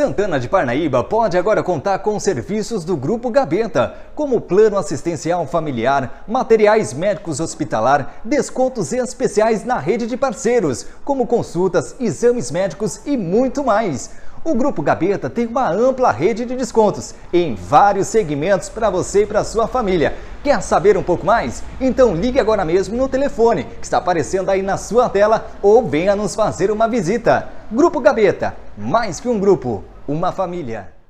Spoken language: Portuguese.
Santana de Parnaíba pode agora contar com os serviços do Grupo Gabenta, como plano assistencial familiar, materiais médicos hospitalar, descontos especiais na rede de parceiros, como consultas, exames médicos e muito mais. O Grupo Gabenta tem uma ampla rede de descontos em vários segmentos para você e para sua família. Quer saber um pouco mais? Então ligue agora mesmo no telefone que está aparecendo aí na sua tela ou venha nos fazer uma visita. Grupo Gabenta, mais que um grupo, uma família.